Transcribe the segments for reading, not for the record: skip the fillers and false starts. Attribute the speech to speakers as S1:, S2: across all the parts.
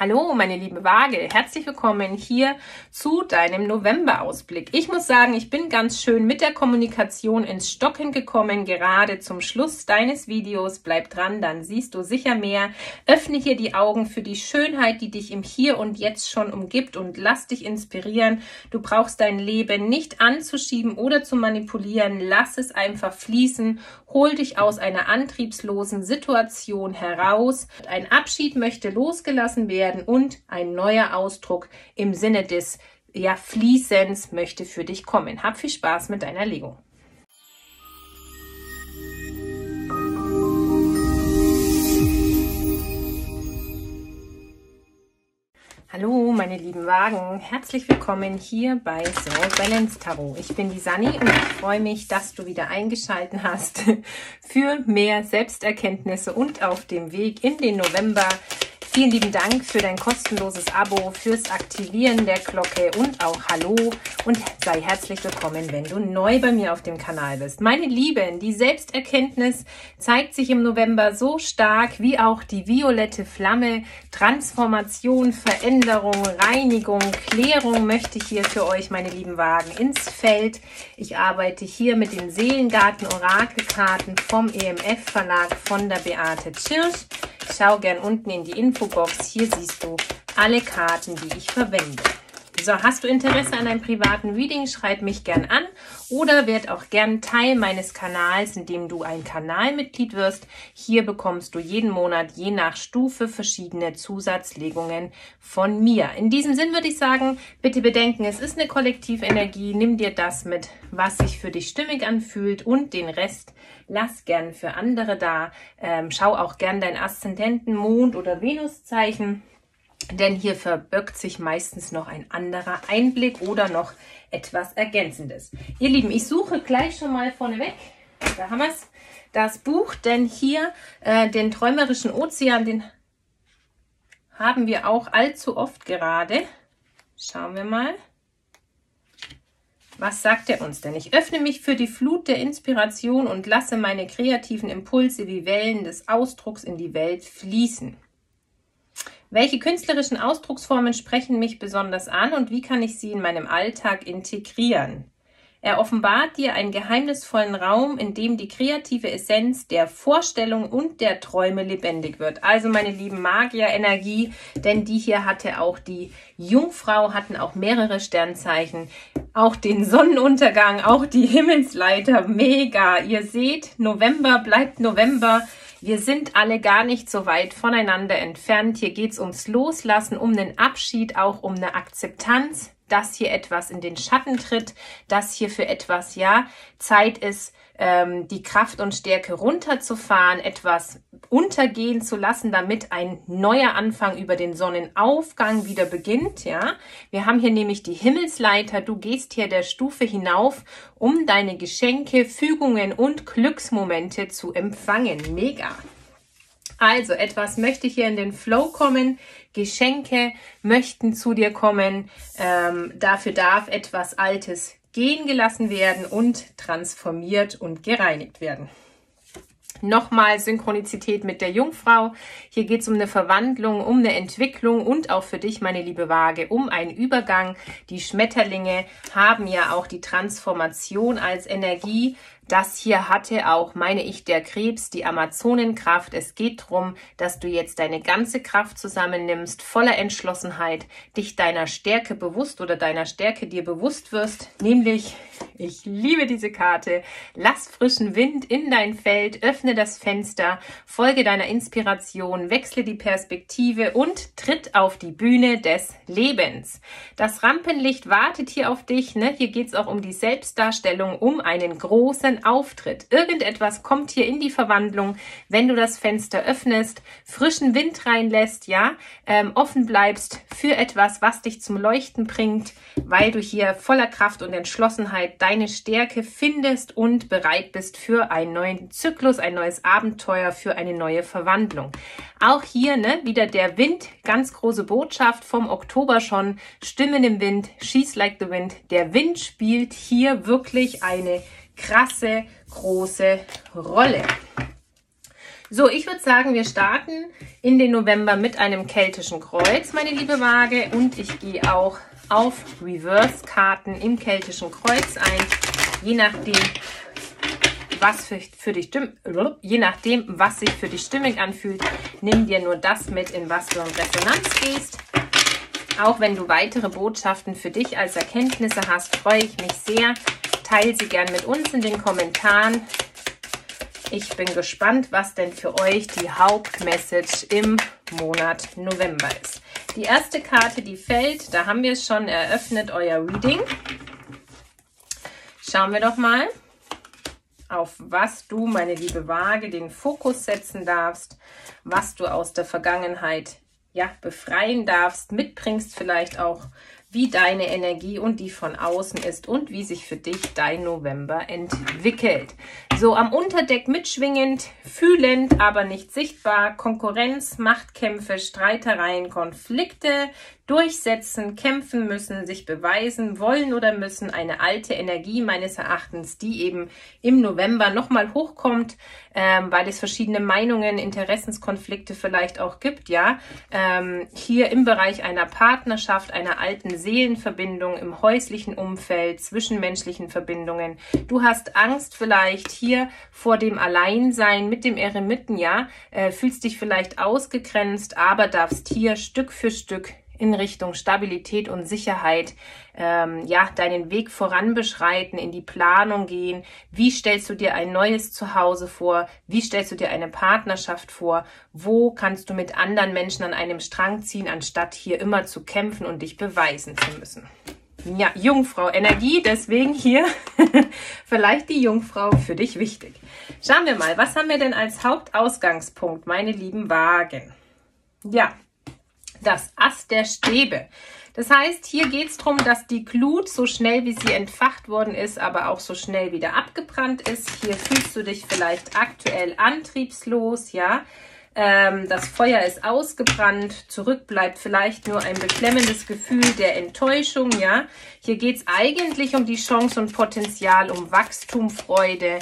S1: Hallo meine liebe Waage, herzlich willkommen hier zu deinem November-Ausblick. Ich muss sagen, ich bin ganz schön mit der Kommunikation ins Stocken gekommen, gerade zum Schluss deines Videos. Bleib dran, dann siehst du sicher mehr. Öffne hier die Augen für die Schönheit, die dich im Hier und Jetzt schon umgibt und lass dich inspirieren. Du brauchst dein Leben nicht anzuschieben oder zu manipulieren. Lass es einfach fließen. Hol dich aus einer antriebslosen Situation heraus. Ein Abschied möchte losgelassen werden und ein neuer Ausdruck im Sinne des Fließens möchte für dich kommen. Hab viel Spaß mit deiner Legung. Hallo meine lieben Wagen, herzlich willkommen hier bei Soul Balance Tarot. Ich bin die Sani und ich freue mich, dass du wieder eingeschaltet hast für mehr Selbsterkenntnisse und auf dem Weg in den November. Vielen lieben Dank für dein kostenloses Abo, fürs Aktivieren der Glocke und auch Hallo und sei herzlich willkommen, wenn du neu bei mir auf dem Kanal bist. Meine Lieben, die Selbsterkenntnis zeigt sich im November so stark wie auch die violette Flamme. Transformation, Veränderung, Reinigung, Klärung möchte ich hier für euch, meine lieben Wagen, ins Feld. Ich arbeite hier mit den Seelengarten-Orakelkarten vom EMF Verlag von der Beate Tschirsch. Schau gern unten in die Infobox, hier siehst du alle Karten, die ich verwende. So, hast du Interesse an einem privaten Reading, schreib mich gern an oder werd auch gern Teil meines Kanals, indem du ein Kanalmitglied wirst. Hier bekommst du jeden Monat, je nach Stufe, verschiedene Zusatzlegungen von mir. In diesem Sinn würde ich sagen, bitte bedenken, es ist eine Kollektivenergie. Nimm dir das mit, was sich für dich stimmig anfühlt und den Rest lass gern für andere da. Schau auch gern dein Aszendenten, Mond- oder Venuszeichen. Denn hier verbirgt sich meistens noch ein anderer Einblick oder noch etwas Ergänzendes. Ihr Lieben, ich suche gleich schon mal vorneweg, da haben wir es, das Buch, denn hier den träumerischen Ozean, den haben wir auch allzu oft gerade. Schauen wir mal. Was sagt er uns denn? Ich öffne mich für die Flut der Inspiration und lasse meine kreativen Impulse wie Wellen des Ausdrucks in die Welt fließen. Welche künstlerischen Ausdrucksformen sprechen mich besonders an und wie kann ich sie in meinem Alltag integrieren? Er offenbart dir einen geheimnisvollen Raum, in dem die kreative Essenz der Vorstellung und der Träume lebendig wird. Also meine lieben Magier-Energie, denn die hier hatte auch die Jungfrau, hatten auch mehrere Sternzeichen, auch den Sonnenuntergang, auch die Himmelsleiter, mega. Ihr seht, November bleibt November. Wir sind alle gar nicht so weit voneinander entfernt. Hier geht es ums Loslassen, um einen Abschied, auch um eine Akzeptanz, dass hier etwas in den Schatten tritt, dass hier für etwas Zeit ist, die Kraft und Stärke runterzufahren, etwas untergehen zu lassen, damit ein neuer Anfang über den Sonnenaufgang wieder beginnt. Ja, wir haben hier nämlich die Himmelsleiter. Du gehst hier der Stufe hinauf, um deine Geschenke, Fügungen und Glücksmomente zu empfangen. Mega! Also, etwas möchte hier in den Flow kommen, Geschenke möchten zu dir kommen, dafür darf etwas Altes gehen gelassen werden und transformiert und gereinigt werden. Nochmal Synchronizität mit der Jungfrau. Hier geht es um eine Verwandlung, um eine Entwicklung und auch für dich, meine liebe Waage, um einen Übergang. Die Schmetterlinge haben ja auch die Transformation als Energie. Das hier hatte auch, meine ich, der Krebs, die Amazonenkraft. Es geht darum, dass du jetzt deine ganze Kraft zusammennimmst, voller Entschlossenheit, dich deiner Stärke bewusst oder deiner Stärke dir bewusst wirst. Nämlich, ich liebe diese Karte, lass frischen Wind in dein Feld, öffne das Fenster, folge deiner Inspiration, wechsle die Perspektive und tritt auf die Bühne des Lebens. Das Rampenlicht wartet hier auf dich. Ne? Hier geht es auch um die Selbstdarstellung, um einen großen Auftritt. Irgendetwas kommt hier in die Verwandlung, wenn du das Fenster öffnest, frischen Wind reinlässt, offen bleibst für etwas, was dich zum Leuchten bringt, weil du hier voller Kraft und Entschlossenheit deine Stärke findest und bereit bist für einen neuen Zyklus, ein neues Abenteuer, für eine neue Verwandlung. Auch hier wieder der Wind, ganz große Botschaft vom Oktober schon, Stimmen im Wind, She's like the Wind. Der Wind spielt hier wirklich eine krasse, große Rolle. So, ich würde sagen, wir starten in den November mit einem keltischen Kreuz, meine liebe Waage. Und ich gehe auch auf Reverse-Karten im keltischen Kreuz ein. Je nachdem, was sich für dich stimmig anfühlt, nimm dir nur das mit, in was du in Resonanz gehst. Auch wenn du weitere Botschaften für dich als Erkenntnisse hast, freue ich mich sehr. Teile sie gern mit uns in den Kommentaren. Ich bin gespannt, was denn für euch die Hauptmessage im Monat November ist. Die erste Karte, die fällt, da haben wir es schon eröffnet, euer Reading. Schauen wir doch mal, auf was du, meine liebe Waage, den Fokus setzen darfst, was du aus der Vergangenheit befreien darfst, mitbringst vielleicht auch, wie deine Energie und die von außen ist und wie sich für dich dein November entwickelt. So am Unterdeck mitschwingend, fühlend, aber nicht sichtbar, Konkurrenz, Machtkämpfe, Streitereien, Konflikte, durchsetzen, kämpfen müssen, sich beweisen, wollen oder müssen, eine alte Energie meines Erachtens, die eben im November nochmal hochkommt, weil es verschiedene Meinungen, Interessenskonflikte vielleicht auch gibt, ja, hier im Bereich einer Partnerschaft, einer alten Seelenverbindung, im häuslichen Umfeld, zwischenmenschlichen Verbindungen. Du hast Angst vielleicht hier vor dem Alleinsein mit dem Eremiten, ja, fühlst dich vielleicht ausgegrenzt, aber darfst hier Stück für Stück in Richtung Stabilität und Sicherheit, deinen Weg voran beschreiten, in die Planung gehen. Wie stellst du dir ein neues Zuhause vor? Wie stellst du dir eine Partnerschaft vor? Wo kannst du mit anderen Menschen an einem Strang ziehen, anstatt hier immer zu kämpfen und dich beweisen zu müssen? Ja, Jungfrau Energie, deswegen hier vielleicht die Jungfrau für dich wichtig. Schauen wir mal, was haben wir denn als Hauptausgangspunkt, meine lieben Waagen? Ja, das Ass der Stäbe. Das heißt, hier geht es darum, dass die Glut so schnell, wie sie entfacht worden ist, aber auch so schnell wieder abgebrannt ist. Hier fühlst du dich vielleicht aktuell antriebslos, ja. Das Feuer ist ausgebrannt, zurück bleibt vielleicht nur ein beklemmendes Gefühl der Enttäuschung, ja. Hier geht es eigentlich um die Chance und Potenzial, um Wachstum, Freude,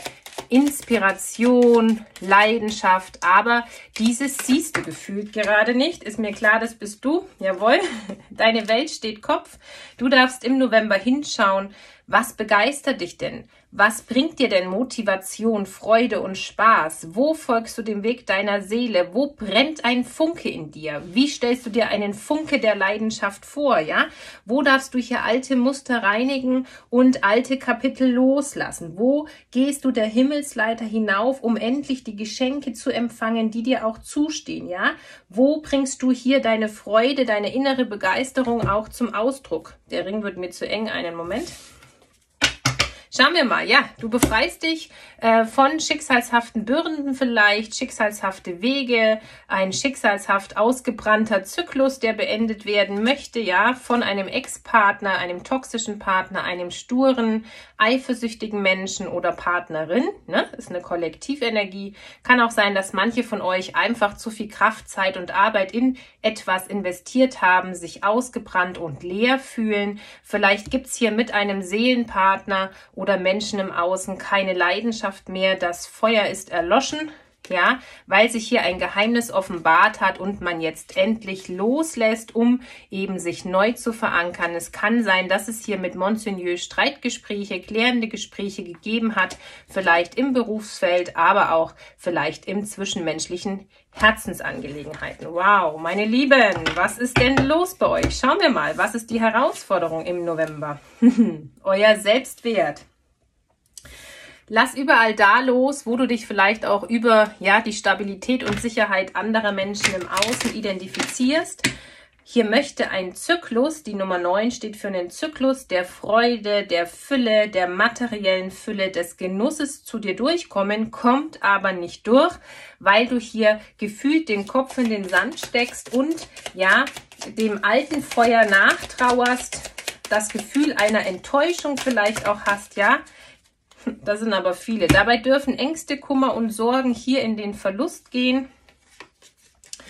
S1: Inspiration, Leidenschaft, aber dieses siehst du gefühlt gerade nicht. Ist mir klar, das bist du. Jawohl, deine Welt steht Kopf. Du darfst im November hinschauen, was begeistert dich denn? Was bringt dir denn Motivation, Freude und Spaß? Wo folgst du dem Weg deiner Seele? Wo brennt ein Funke in dir? Wie stellst du dir einen Funke der Leidenschaft vor? Ja? Wo darfst du hier alte Muster reinigen und alte Kapitel loslassen? Wo gehst du der Himmelsleiter hinauf, um endlich die Geschenke zu empfangen, die dir auch zustehen? Ja? Wo bringst du hier deine Freude, deine innere Begeisterung auch zum Ausdruck? Der Ring wird mir zu eng, einen Moment. Schauen wir mal, ja, du befreist dich von schicksalshaften Bürden vielleicht, schicksalshafte Wege, ein schicksalshaft ausgebrannter Zyklus, der beendet werden möchte, ja, von einem Ex-Partner, einem toxischen Partner, einem sturen, eifersüchtigen Menschen oder Partnerin, ne, ist eine Kollektivenergie. Kann auch sein, dass manche von euch einfach zu viel Kraft, Zeit und Arbeit in etwas investiert haben, sich ausgebrannt und leer fühlen. Vielleicht gibt's hier mit einem Seelenpartner oder Menschen im Außen keine Leidenschaft mehr, das Feuer ist erloschen, ja, weil sich hier ein Geheimnis offenbart hat und man jetzt endlich loslässt, um eben sich neu zu verankern. Es kann sein, dass es hier mit Monseigneur Streitgespräche, klärende Gespräche gegeben hat, vielleicht im Berufsfeld, aber auch vielleicht im zwischenmenschlichen Herzensangelegenheiten. Wow, meine Lieben, was ist denn los bei euch? Schauen wir mal, was ist die Herausforderung im November? Euer Selbstwert. Lass überall da los, wo du dich vielleicht auch über die Stabilität und Sicherheit anderer Menschen im Außen identifizierst. Hier möchte ein Zyklus, die Nummer 9 steht für einen Zyklus der Freude, der Fülle, der materiellen Fülle, des Genusses zu dir durchkommen, kommt aber nicht durch, weil du hier gefühlt den Kopf in den Sand steckst und ja, dem alten Feuer nachtrauerst, das Gefühl einer Enttäuschung vielleicht auch hast, ja. Das sind aber viele. Dabei dürfen Ängste, Kummer und Sorgen hier in den Verlust gehen.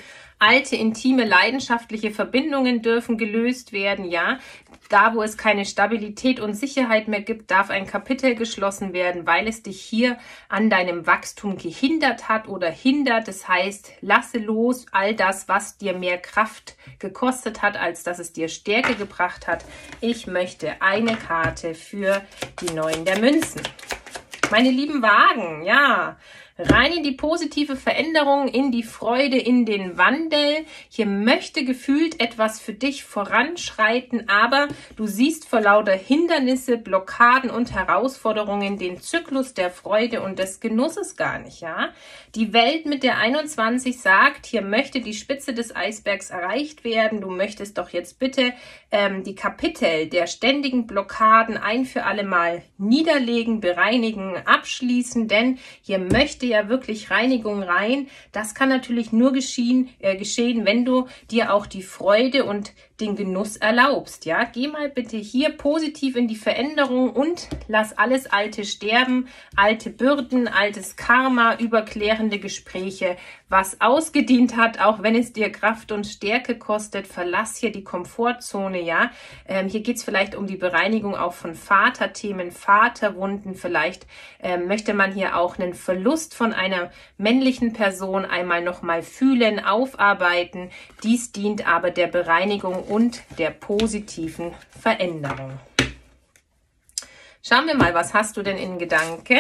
S1: Alte, intime, leidenschaftliche Verbindungen dürfen gelöst werden, ja. Da, wo es keine Stabilität und Sicherheit mehr gibt, darf ein Kapitel geschlossen werden, weil es dich hier an deinem Wachstum gehindert hat oder hindert. Das heißt, lasse los all das, was dir mehr Kraft gekostet hat, als dass es dir Stärke gebracht hat. Ich möchte eine Karte für die 9 der Münzen. Meine lieben Wagen, ja, rein in die positive Veränderung, in die Freude, in den Wandel. Hier möchte gefühlt etwas für dich voranschreiten, aber du siehst vor lauter Hindernisse, Blockaden und Herausforderungen den Zyklus der Freude und des Genusses gar nicht, ja. Die Welt mit der 21 sagt, hier möchte die Spitze des Eisbergs erreicht werden. Du möchtest doch jetzt bitte die Kapitel der ständigen Blockaden ein für alle Mal niederlegen, bereinigen, abschließen, denn hier möchte ja wirklich Reinigung rein. Das kann natürlich nur geschehen, wenn du dir auch die Freude und den Genuss erlaubst. Ja, geh mal bitte hier positiv in die Veränderung und lass alles Alte sterben, alte Bürden, altes Karma, überklärende Gespräche, was ausgedient hat, auch wenn es dir Kraft und Stärke kostet. Verlass hier die Komfortzone. Ja, hier geht es vielleicht um die Bereinigung auch von Vaterthemen, Vaterwunden. Vielleicht möchte man hier auch einen Verlust von einer männlichen Person einmal nochmal fühlen, aufarbeiten. Dies dient aber der Bereinigung und der positiven Veränderung. Schauen wir mal, was hast du denn in Gedanken?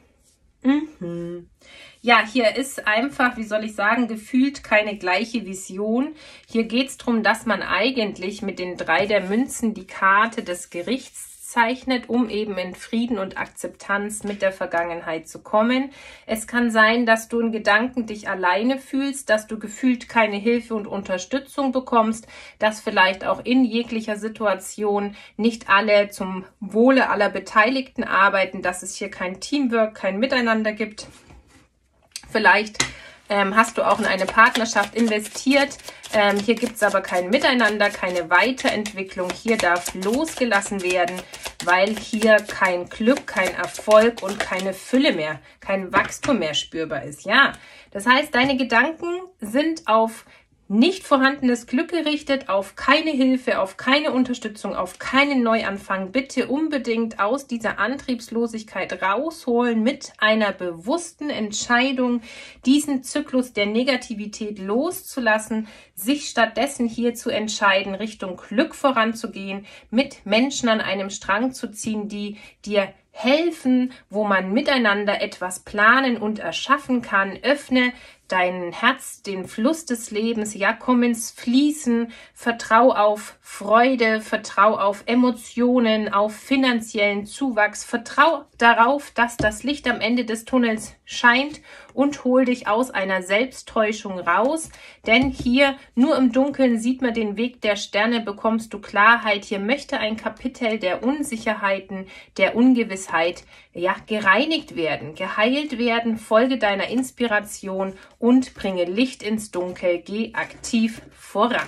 S1: Ja, hier ist einfach, wie soll ich sagen, gefühlt keine gleiche Vision. Hier geht es darum, dass man eigentlich mit den 3 der Münzen die Karte des Gerichts zeichnet, um eben in Frieden und Akzeptanz mit der Vergangenheit zu kommen. Es kann sein, dass du in Gedanken dich alleine fühlst, dass du gefühlt keine Hilfe und Unterstützung bekommst, dass vielleicht auch in jeglicher Situation nicht alle zum Wohle aller Beteiligten arbeiten, dass es hier kein Teamwork, kein Miteinander gibt. Vielleicht hast du auch in eine Partnerschaft investiert. Hier gibt es aber kein Miteinander, keine Weiterentwicklung. Hier darf losgelassen werden, weil hier kein Glück, kein Erfolg und keine Fülle mehr, kein Wachstum mehr spürbar ist. Ja, das heißt, deine Gedanken sind auf nicht vorhandenes Glück gerichtet, auf keine Hilfe, auf keine Unterstützung, auf keinen Neuanfang. Bitte unbedingt aus dieser Antriebslosigkeit rausholen mit einer bewussten Entscheidung, diesen Zyklus der Negativität loszulassen, sich stattdessen hier zu entscheiden, Richtung Glück voranzugehen, mit Menschen an einem Strang zu ziehen, die dir helfen, wo man miteinander etwas planen und erschaffen kann. Öffne dein Herz, den Fluss des Lebens, ja, komm ins Fließen, vertrau auf Freude, vertrau auf Emotionen, auf finanziellen Zuwachs, vertrau darauf, dass das Licht am Ende des Tunnels scheint und hol dich aus einer Selbsttäuschung raus, denn hier nur im Dunkeln sieht man den Weg der Sterne, bekommst du Klarheit. Hier möchte ein Kapitel der Unsicherheiten, der Ungewissheit, ja, gereinigt werden, geheilt werden. Folge deiner Inspiration und bringe Licht ins Dunkel, geh aktiv voran.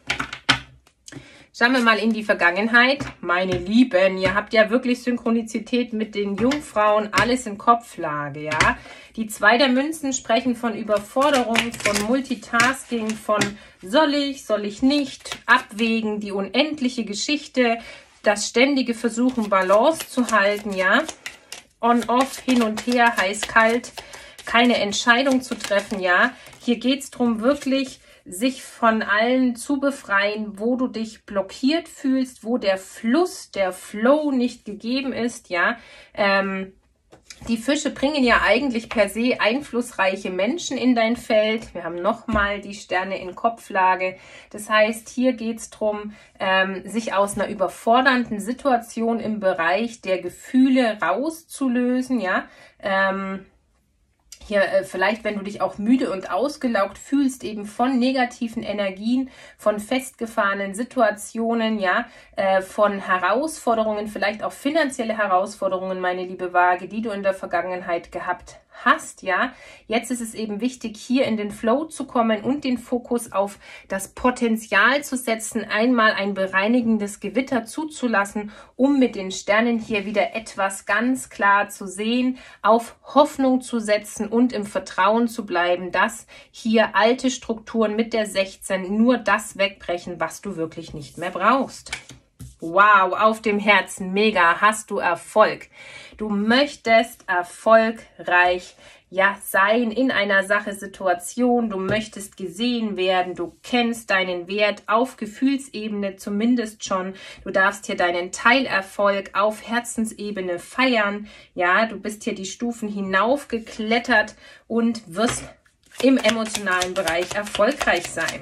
S1: Schauen wir mal in die Vergangenheit. Meine Lieben, ihr habt ja wirklich Synchronizität mit den Jungfrauen, alles in Kopflage, ja. Die 2 der Münzen sprechen von Überforderung, von Multitasking, von soll ich nicht, abwägen, die unendliche Geschichte, das ständige Versuchen, Balance zu halten, ja. On-off, hin und her, heiß, kalt, keine Entscheidung zu treffen, ja. Hier geht es darum, wirklich sich von allen zu befreien, wo du dich blockiert fühlst, wo der Fluss, der Flow nicht gegeben ist, ja. Die Fische bringen ja eigentlich per se einflussreiche Menschen in dein Feld. Wir haben nochmal die Sterne in Kopflage. Das heißt, hier geht es darum, sich aus einer überfordernden Situation im Bereich der Gefühle rauszulösen, ja. Hier vielleicht, wenn du dich auch müde und ausgelaugt fühlst, eben von negativen Energien, von festgefahrenen Situationen, ja, von Herausforderungen, vielleicht auch finanzielle Herausforderungen, meine liebe Waage, die du in der Vergangenheit gehabt hast, ja. Jetzt ist es eben wichtig, hier in den Flow zu kommen und den Fokus auf das Potenzial zu setzen, einmal ein bereinigendes Gewitter zuzulassen, um mit den Sternen hier wieder etwas ganz klar zu sehen, auf Hoffnung zu setzen und im Vertrauen zu bleiben, dass hier alte Strukturen mit der 16 nur das wegbrechen, was du wirklich nicht mehr brauchst. Wow, auf dem Herzen, mega, hast du Erfolg. Du möchtest erfolgreich sein in einer Sache, Situation. Du möchtest gesehen werden. Du kennst deinen Wert auf Gefühlsebene zumindest schon. Du darfst hier deinen Teilerfolg auf Herzensebene feiern. Ja, du bist hier die Stufen hinaufgeklettert und wirst im emotionalen Bereich erfolgreich sein.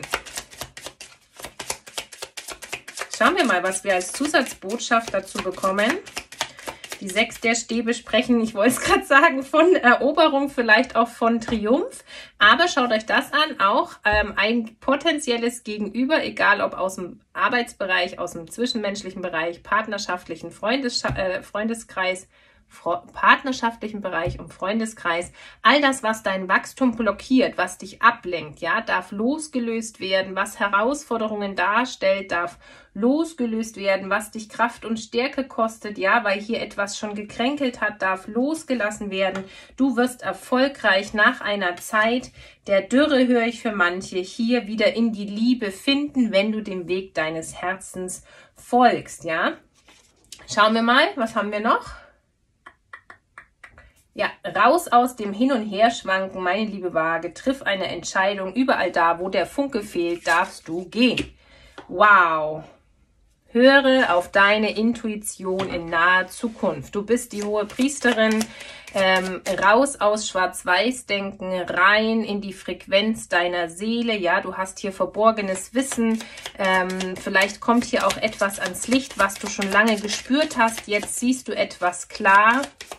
S1: Schauen wir mal, was wir als Zusatzbotschaft dazu bekommen. Die 6 der Stäbe sprechen, ich wollte es gerade sagen, von Eroberung, vielleicht auch von Triumph. Aber schaut euch das an, auch ein potenzielles Gegenüber, egal ob aus dem Arbeitsbereich, aus dem zwischenmenschlichen Bereich, partnerschaftlichen Freundeskreis, partnerschaftlichen Bereich und Freundeskreis, all das, was dein Wachstum blockiert, was dich ablenkt, ja, darf losgelöst werden, was Herausforderungen darstellt, darf losgelöst werden, was dich Kraft und Stärke kostet, ja, weil hier etwas schon gekränkelt hat, darf losgelassen werden. Du wirst erfolgreich nach einer Zeit der Dürre, höre ich für manche, hier wieder in die Liebe finden, wenn du dem Weg deines Herzens folgst, ja. Schauen wir mal, was haben wir noch? Ja, raus aus dem Hin- und Herschwanken, meine liebe Waage, triff eine Entscheidung. Überall da, wo der Funke fehlt, darfst du gehen. Wow! Höre auf deine Intuition in naher Zukunft. Du bist die hohe Priesterin. Raus aus Schwarz-Weiß-Denken, rein in die Frequenz deiner Seele. Ja, du hast hier verborgenes Wissen. Vielleicht kommt hier auch etwas ans Licht, was du schon lange gespürt hast. Jetzt siehst du etwas klar.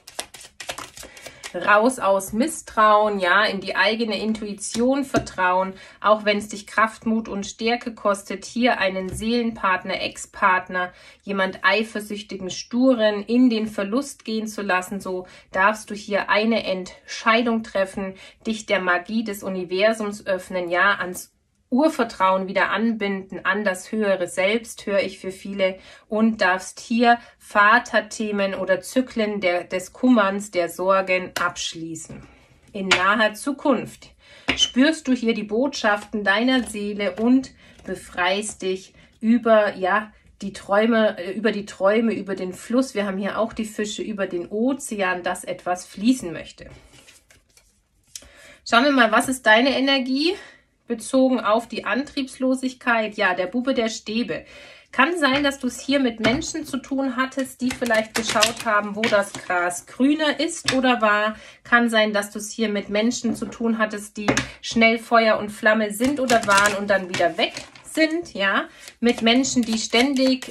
S1: Raus aus Misstrauen, ja, in die eigene Intuition vertrauen, auch wenn es dich Kraft, Mut und Stärke kostet, hier einen Seelenpartner, Ex-Partner, jemand eifersüchtigen, sturen, in den Verlust gehen zu lassen, so darfst du hier eine Entscheidung treffen, dich der Magie des Universums öffnen, ja, ans Urvertrauen wieder anbinden, an das höhere Selbst, höre ich für viele, und darfst hier Vaterthemen oder Zyklen des Kummerns, der Sorgen abschließen. In naher Zukunft spürst du hier die Botschaften deiner Seele und befreist dich über, die Träume, über den Fluss. Wir haben hier auch die Fische, über den Ozean, dass etwas fließen möchte. Schauen wir mal, was ist deine Energie? Bezogen auf die Antriebslosigkeit, ja, der Bube der Stäbe. Kann sein, dass du es hier mit Menschen zu tun hattest, die vielleicht geschaut haben, wo das Gras grüner ist oder war. Kann sein, dass du es hier mit Menschen zu tun hattest, die schnell Feuer und Flamme sind oder waren und dann wieder weg sind, ja. Mit Menschen, die ständig,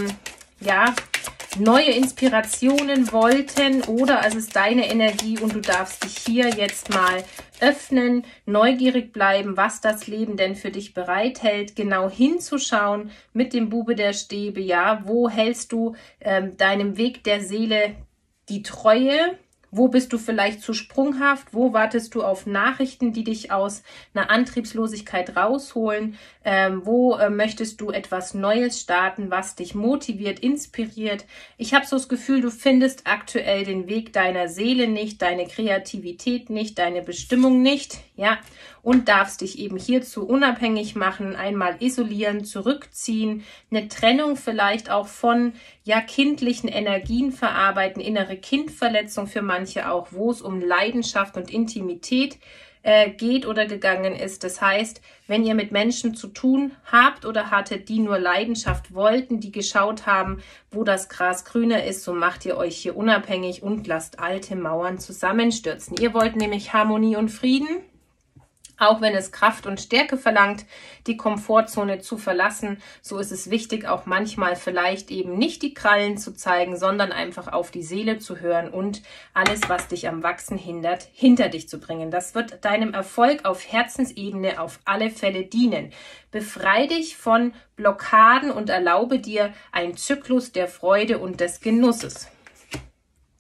S1: neue Inspirationen wollten, oder es ist deine Energie und du darfst dich hier jetzt mal öffnen, neugierig bleiben, was das Leben denn für dich bereithält, genau hinzuschauen mit dem Bube der Stäbe, ja, wo hältst du deinem Weg der Seele die Treue? Wo bist du vielleicht zu sprunghaft? Wo wartest du auf Nachrichten, die dich aus einer Antriebslosigkeit rausholen? Wo möchtest du etwas Neues starten, was dich motiviert, inspiriert? Ich habe so das Gefühl, du findest aktuell den Weg deiner Seele nicht, deine Kreativität nicht, deine Bestimmung nicht, ja, und darfst dich eben hierzu unabhängig machen, einmal isolieren, zurückziehen, eine Trennung vielleicht auch von, kindlichen Energien verarbeiten, innere Kindverletzung für manche auch, wo es um Leidenschaft und Intimität geht oder gegangen ist. Das heißt, wenn ihr mit Menschen zu tun habt oder hattet, die nur Leidenschaft wollten, die geschaut haben, wo das Gras grüner ist, so macht ihr euch hier unabhängig und lasst alte Mauern zusammenstürzen. Ihr wollt nämlich Harmonie und Frieden. Auch wenn es Kraft und Stärke verlangt, die Komfortzone zu verlassen, so ist es wichtig, auch manchmal vielleicht eben nicht die Krallen zu zeigen, sondern einfach auf die Seele zu hören und alles, was dich am Wachsen hindert, hinter dich zu bringen. Das wird deinem Erfolg auf Herzensebene auf alle Fälle dienen. Befrei dich von Blockaden und erlaube dir einen Zyklus der Freude und des Genusses.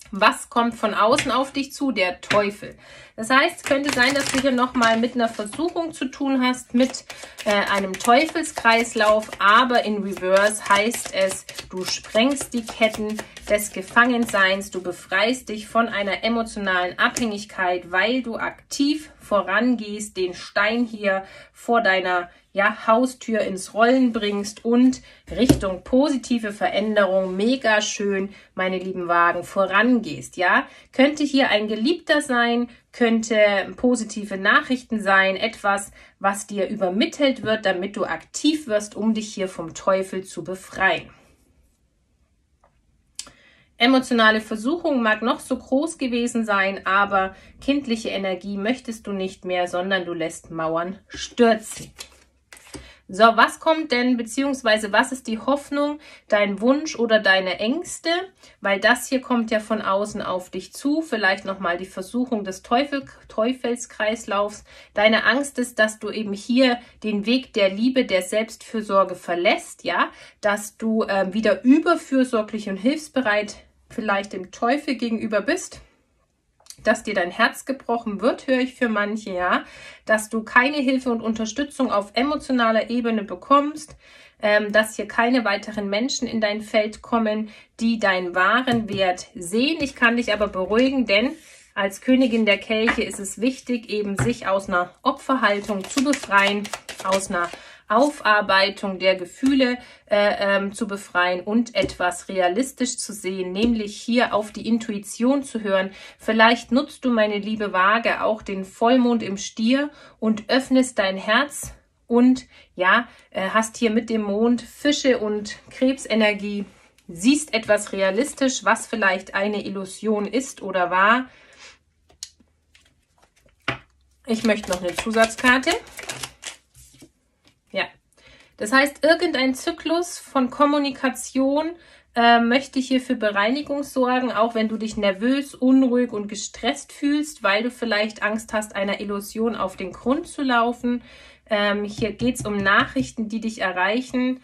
S1: Was kommt von außen auf dich zu? Der Teufel. Das heißt, es könnte sein, dass du hier nochmal mit einer Versuchung zu tun hast, mit einem Teufelskreislauf, aber in Reverse heißt es, du sprengst die Ketten des Gefangenseins, du befreist dich von einer emotionalen Abhängigkeit, weil du aktiv vorangehst, den Stein hier vor deiner Haustür ins Rollen bringst und Richtung positive Veränderung, mega schön, meine lieben Wagen, vorangehst, ja. Könnte hier ein Geliebter sein, könnte positive Nachrichten sein, etwas, was dir übermittelt wird, damit du aktiv wirst, um dich hier vom Teufel zu befreien. Emotionale Versuchung mag noch so groß gewesen sein, aber kindliche Energie möchtest du nicht mehr, sondern du lässt Mauern stürzen. So, was kommt denn, beziehungsweise was ist die Hoffnung, dein Wunsch oder deine Ängste? Weil das hier kommt ja von außen auf dich zu. Vielleicht nochmal die Versuchung des Teufelskreislaufs. Deine Angst ist, dass du eben hier den Weg der Liebe, der Selbstfürsorge verlässt, ja? Dass du wieder überfürsorglich und hilfsbereit vielleicht dem Teufel gegenüber bist. Dass dir dein Herz gebrochen wird, höre ich für manche, ja, dass du keine Hilfe und Unterstützung auf emotionaler Ebene bekommst, dass hier keine weiteren Menschen in dein Feld kommen, die deinen wahren Wert sehen. Ich kann dich aber beruhigen, denn als Königin der Kelche ist es wichtig, eben sich aus einer Opferhaltung zu befreien, aus einer Aufarbeitung der Gefühle zu befreien und etwas realistisch zu sehen, nämlich hier auf die Intuition zu hören. Vielleicht nutzt du, meine liebe Waage, auch den Vollmond im Stier und öffnest dein Herz und ja, hast hier mit dem Mond Fische und Krebsenergie, siehst etwas realistisch, was vielleicht eine Illusion ist oder war. Ich möchte noch eine Zusatzkarte. Ja, das heißt, irgendein Zyklus von Kommunikation möchte hier für Bereinigung sorgen, auch wenn du dich nervös, unruhig und gestresst fühlst, weil du vielleicht Angst hast, einer Illusion auf den Grund zu laufen. Hier geht es um Nachrichten, die dich erreichen,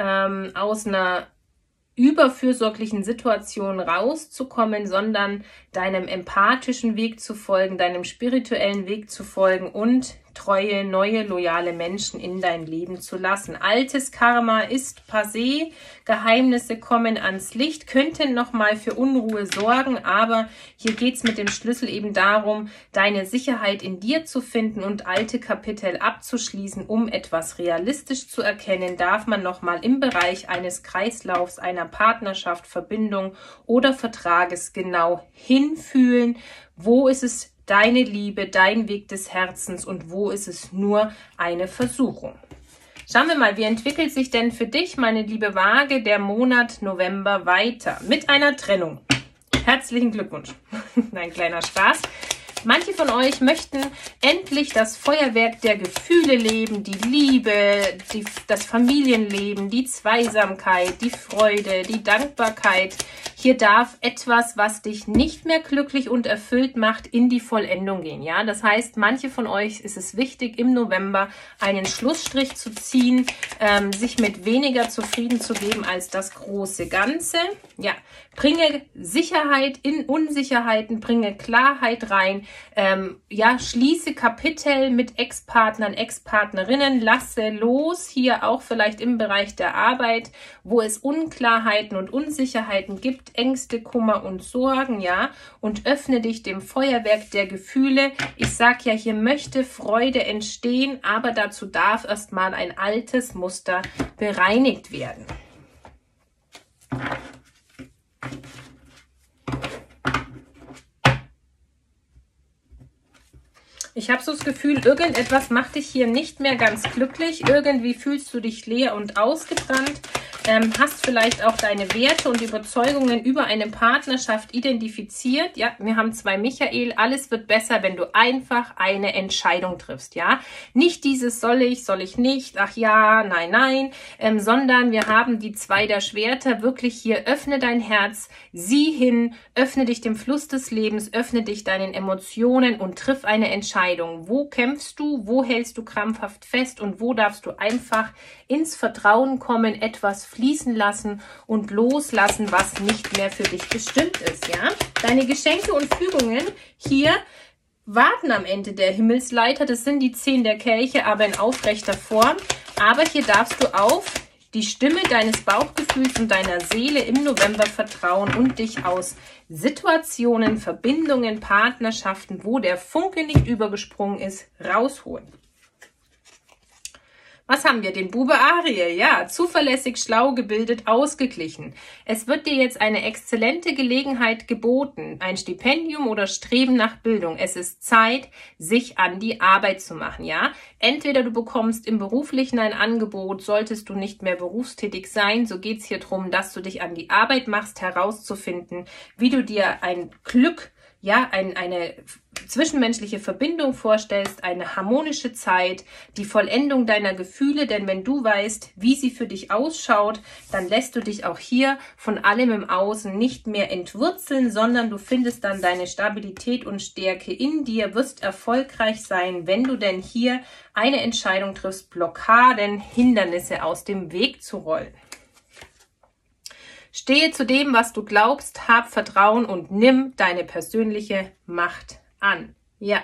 S1: aus einer überfürsorglichen Situation rauszukommen, sondern deinem empathischen Weg zu folgen, deinem spirituellen Weg zu folgen und treue, neue, loyale Menschen in dein Leben zu lassen. Altes Karma ist passé, Geheimnisse kommen ans Licht, könnten nochmal für Unruhe sorgen, aber hier geht es mit dem Schlüssel eben darum, deine Sicherheit in dir zu finden und alte Kapitel abzuschließen, um etwas realistisch zu erkennen, darf man nochmal im Bereich eines Kreislaufs, einer Partnerschaft, Verbindung oder Vertrages genau hinfühlen, wo ist es deine Liebe, dein Weg des Herzens und wo ist es nur eine Versuchung. Schauen wir mal, wie entwickelt sich denn für dich, meine liebe Waage, der Monat November weiter? Mit einer Trennung. Herzlichen Glückwunsch. Nein, kleiner Spaß. Manche von euch möchten endlich das Feuerwerk der Gefühle leben, die Liebe, das Familienleben, die Zweisamkeit, die Freude, die Dankbarkeit. Hier darf etwas, was dich nicht mehr glücklich und erfüllt macht, in die Vollendung gehen. Ja, das heißt, manche von euch ist es wichtig, im November einen Schlussstrich zu ziehen, sich mit weniger zufrieden zu geben als das große Ganze. Ja, bringe Sicherheit in Unsicherheiten, bringe Klarheit rein. Ja, schließe Kapitel mit Ex-Partnern, Ex-Partnerinnen, lasse los, hier auch vielleicht im Bereich der Arbeit, wo es Unklarheiten und Unsicherheiten gibt, Ängste, Kummer und Sorgen, ja, und öffne dich dem Feuerwerk der Gefühle. Ich sag ja, hier möchte Freude entstehen, aber dazu darf erstmal ein altes Muster bereinigt werden. Ich habe so das Gefühl, irgendetwas macht dich hier nicht mehr ganz glücklich. Irgendwie fühlst du dich leer und ausgebrannt. Hast vielleicht auch deine Werte und Überzeugungen über eine Partnerschaft identifiziert. Ja, wir haben 2 Michael. Alles wird besser, wenn du einfach eine Entscheidung triffst. Ja, nicht dieses soll ich nicht, ach ja, nein, nein, sondern wir haben die 2 der Schwerter. Wirklich hier, öffne dein Herz, sieh hin, öffne dich dem Fluss des Lebens, öffne dich deinen Emotionen und triff eine Entscheidung. Entscheidung. Wo kämpfst du, wo hältst du krampfhaft fest und wo darfst du einfach ins Vertrauen kommen, etwas fließen lassen und loslassen, was nicht mehr für dich bestimmt ist, ja? Deine Geschenke und Fügungen hier warten am Ende der Himmelsleiter. Das sind die 10 der Kelche, aber in aufrechter Form. Aber hier darfst du auf die Stimme deines Bauchgefühls und deiner Seele im November vertrauen und dich aus Situationen, Verbindungen, Partnerschaften, wo der Funke nicht übergesprungen ist, rausholen. Was haben wir? Den Bube Ariel. Ja, zuverlässig, schlau, gebildet, ausgeglichen. Es wird dir jetzt eine exzellente Gelegenheit geboten. Ein Stipendium oder Streben nach Bildung. Es ist Zeit, sich an die Arbeit zu machen, ja? Entweder du bekommst im Beruflichen ein Angebot, solltest du nicht mehr berufstätig sein. So geht es hier darum, dass du dich an die Arbeit machst, herauszufinden, wie du dir ein Glück, ja, eine zwischenmenschliche Verbindung vorstellst, eine harmonische Zeit, die Vollendung deiner Gefühle, denn wenn du weißt, wie sie für dich ausschaut, dann lässt du dich auch hier von allem im Außen nicht mehr entwurzeln, sondern du findest dann deine Stabilität und Stärke in dir, wirst erfolgreich sein, wenn du denn hier eine Entscheidung triffst, Blockaden, Hindernisse aus dem Weg zu rollen. Stehe zu dem, was du glaubst, hab Vertrauen und nimm deine persönliche Macht an. Ja,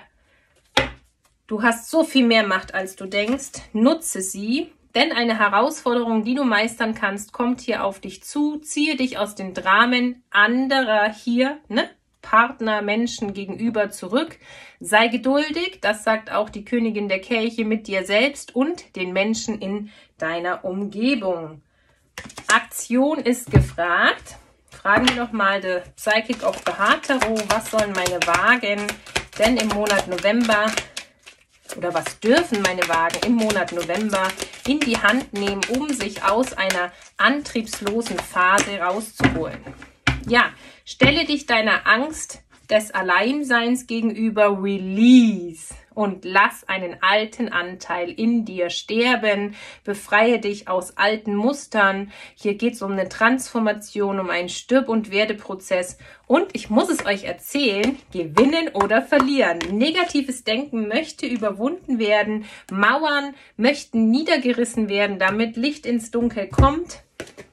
S1: du hast so viel mehr Macht, als du denkst. Nutze sie, denn eine Herausforderung, die du meistern kannst, kommt hier auf dich zu. Ziehe dich aus den Dramen anderer hier, Partner, Menschen gegenüber zurück. Sei geduldig, das sagt auch die Königin der Kelche, mit dir selbst und den Menschen in deiner Umgebung. Aktion ist gefragt. Fragen wir doch mal the Psychic of the Heart Tarot. Was sollen meine Wagen denn im Monat November oder was dürfen meine Wagen im Monat November in die Hand nehmen, um sich aus einer antriebslosen Phase rauszuholen? Ja, stelle dich deiner Angst des Alleinseins gegenüber, release und lass einen alten Anteil in dir sterben, befreie dich aus alten Mustern. Hier geht es um eine Transformation, um einen Stirb- und Werdeprozess und ich muss es euch erzählen, gewinnen oder verlieren. Negatives Denken möchte überwunden werden, Mauern möchten niedergerissen werden, damit Licht ins Dunkel kommt.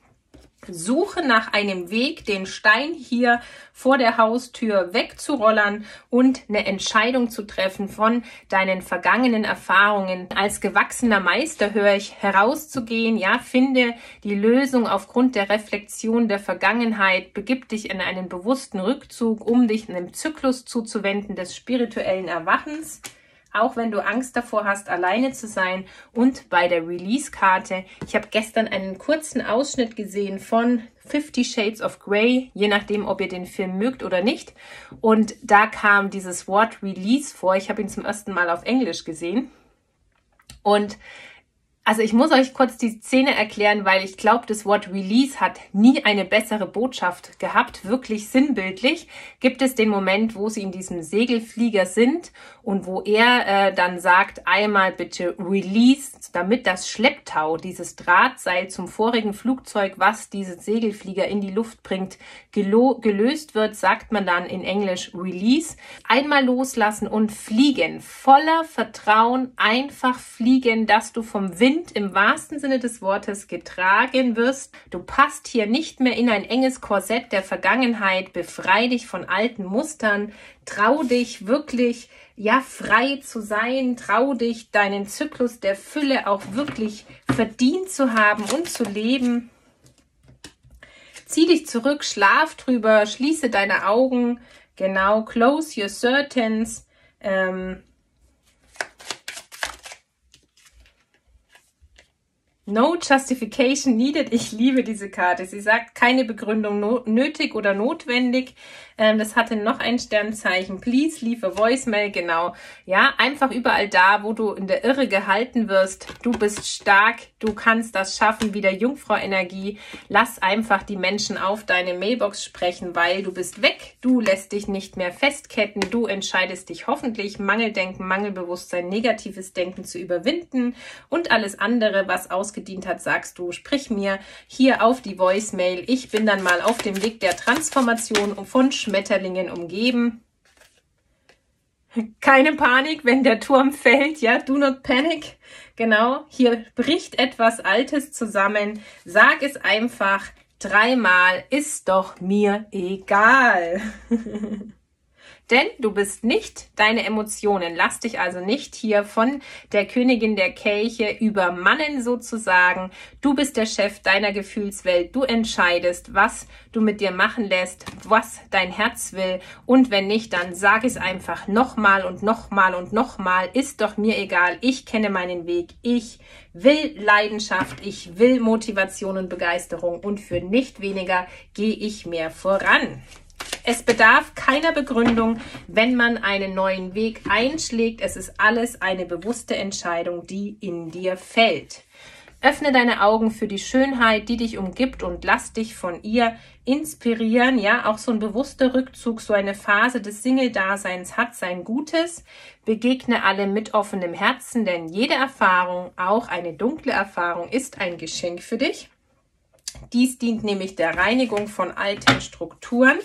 S1: Suche nach einem Weg, den Stein hier vor der Haustür wegzurollern und eine Entscheidung zu treffen von deinen vergangenen Erfahrungen. Als gewachsener Meister höre ich herauszugehen, ja, finde die Lösung aufgrund der Reflexion der Vergangenheit, begib dich in einen bewussten Rückzug, um dich einem Zyklus zuzuwenden des spirituellen Erwachens. Auch wenn du Angst davor hast, alleine zu sein. Und bei der Release-Karte, ich habe gestern einen kurzen Ausschnitt gesehen von 50 Shades of Grey, je nachdem, ob ihr den Film mögt oder nicht. Und da kam dieses Wort Release vor. Ich habe ihn zum ersten Mal auf Englisch gesehen. Und also ich muss euch kurz die Szene erklären, weil ich glaube, das Wort Release hat nie eine bessere Botschaft gehabt. Wirklich sinnbildlich gibt es den Moment, wo sie in diesem Segelflieger sind und wo er dann sagt, einmal bitte Release, damit das Schlepptau, dieses Drahtseil zum vorigen Flugzeug, was diesen Segelflieger in die Luft bringt, gelöst wird, sagt man dann in Englisch Release. Einmal loslassen und fliegen, voller Vertrauen, einfach fliegen, dass du vom Wind im wahrsten Sinne des Wortes getragen wirst. Du passt hier nicht mehr in ein enges Korsett der Vergangenheit. Befrei dich von alten Mustern. Trau dich wirklich, ja, frei zu sein. Trau dich, deinen Zyklus der Fülle auch wirklich verdient zu haben und zu leben. Zieh dich zurück, schlaf drüber, schließe deine Augen. Genau, close your curtains. No justification needed. Ich liebe diese Karte. Sie sagt, keine Begründung nötig oder notwendig. Das hatte noch ein Sternzeichen. Please leave a voicemail. Genau. Ja, einfach überall da, wo du in der Irre gehalten wirst. Du bist stark. Du kannst das schaffen. Wieder Jungfrau-Energie. Lass einfach die Menschen auf deine Mailbox sprechen, weil du bist weg. Du lässt dich nicht mehr festketten. Du entscheidest dich hoffentlich, Mangeldenken, Mangelbewusstsein, negatives Denken zu überwinden und alles andere, was ausgedient hat, sagst du, sprich mir hier auf die Voicemail. Ich bin dann mal auf dem Weg der Transformation von Schmetterlingen umgeben. Keine Panik, wenn der Turm fällt, ja, do not panic. Genau, hier bricht etwas Altes zusammen. Sag es einfach 3-mal, ist doch mir egal. Denn du bist nicht deine Emotionen. Lass dich also nicht hier von der Königin der Kelche übermannen sozusagen. Du bist der Chef deiner Gefühlswelt. Du entscheidest, was du mit dir machen lässt, was dein Herz will. Und wenn nicht, dann sag es einfach nochmal und nochmal und nochmal. Ist doch mir egal. Ich kenne meinen Weg. Ich will Leidenschaft. Ich will Motivation und Begeisterung. Und für nicht weniger gehe ich mehr voran. Es bedarf keiner Begründung, wenn man einen neuen Weg einschlägt. Es ist alles eine bewusste Entscheidung, die in dir fällt. Öffne deine Augen für die Schönheit, die dich umgibt und lass dich von ihr inspirieren. Ja, auch so ein bewusster Rückzug, so eine Phase des Single-Daseins hat sein Gutes. Begegne alle mit offenem Herzen, denn jede Erfahrung, auch eine dunkle Erfahrung, ist ein Geschenk für dich. Dies dient nämlich der Reinigung von alten Strukturen.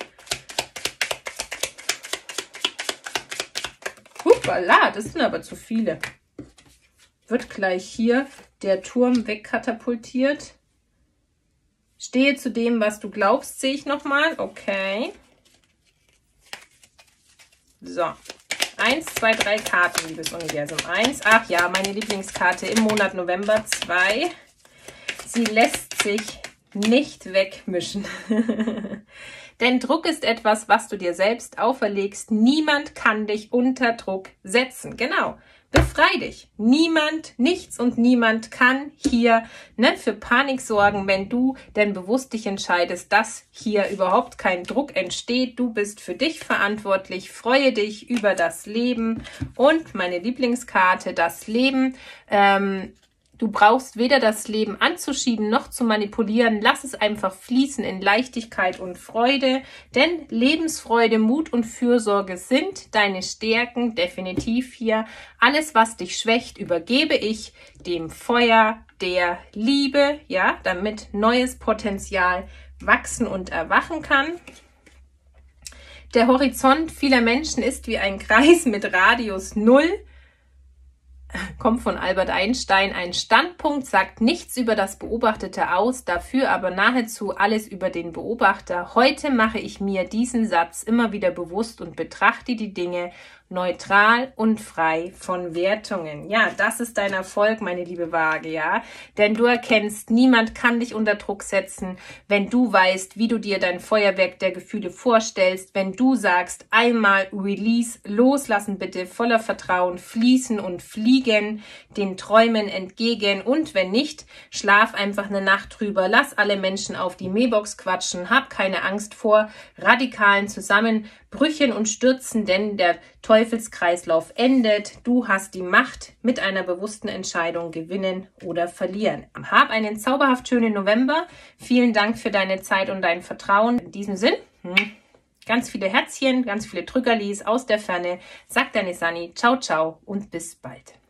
S1: Hupala, das sind aber zu viele. Wird gleich hier der Turm wegkatapultiert. Stehe zu dem, was du glaubst, sehe ich nochmal. Okay. So. 1, 2, 3 Karten, liebes Universum. 1, ach ja, meine Lieblingskarte im Monat November. 2. Sie lässt sich nicht wegmischen. Denn Druck ist etwas, was du dir selbst auferlegst. Niemand kann dich unter Druck setzen. Genau. Befrei dich. Niemand, nichts und niemand kann hier für Panik sorgen, wenn du denn bewusst dich entscheidest, dass hier überhaupt kein Druck entsteht. Du bist für dich verantwortlich. Freue dich über das Leben. Und meine Lieblingskarte, das Leben. Du brauchst weder das Leben anzuschieben noch zu manipulieren. Lass es einfach fließen in Leichtigkeit und Freude. Denn Lebensfreude, Mut und Fürsorge sind deine Stärken. Definitiv hier. Alles, was dich schwächt, übergebe ich dem Feuer der Liebe, ja, damit neues Potenzial wachsen und erwachen kann. Der Horizont vieler Menschen ist wie ein Kreis mit Radius 0. Kommt von Albert Einstein. Ein Standpunkt sagt nichts über das Beobachtete aus, dafür aber nahezu alles über den Beobachter. Heute mache ich mir diesen Satz immer wieder bewusst und betrachte die Dinge neutral und frei von Wertungen. Ja, das ist dein Erfolg, meine liebe Waage, ja. Denn du erkennst, niemand kann dich unter Druck setzen, wenn du weißt, wie du dir dein Feuerwerk der Gefühle vorstellst, wenn du sagst, einmal Release, loslassen bitte, voller Vertrauen, fließen und fliegen, den Träumen entgegen und wenn nicht, schlaf einfach eine Nacht drüber, lass alle Menschen auf die Mailbox quatschen, hab keine Angst vor radikalen Zusammenbrüchen und Stürzen, denn der Teufelskreislauf endet. Du hast die Macht, mit einer bewussten Entscheidung gewinnen oder verlieren. Hab einen zauberhaft schönen November. Vielen Dank für deine Zeit und dein Vertrauen. In diesem Sinn, ganz viele Herzchen, ganz viele Drückerlis aus der Ferne. Sagt deine Sunny. Ciao, ciao und bis bald.